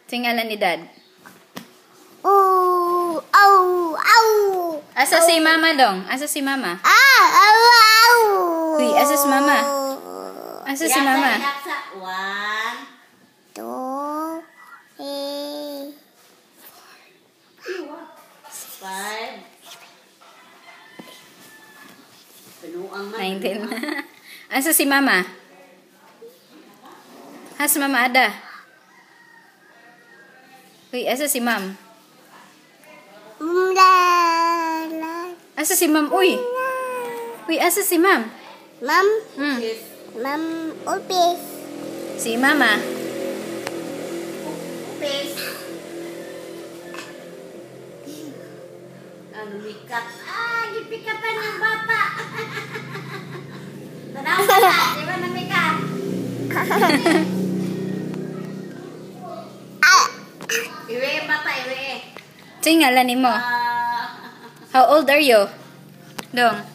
Tingalan ni Dad. Oh, oh, oh. Asa si Mama dong? Asa si Mama? Ah, oh, oh. Uy, asa si Mama? Asa si Mama? Yaksa. 1, 2, 3. 5. Penuang man. 19. Asa si Mama? Has Mama ada? Uy, asa si Ma'am? Asa si Ma'am? Uy, asa si Ma'am? Mom, Yes. Mom, upis. Si Mama? Upis. Ano mikat? Gipikapan ng bata. Tanaw ka na. Di ba na mikat? Iwe yung bata, iwe. Tingalan ni mo. How old are you? Dong.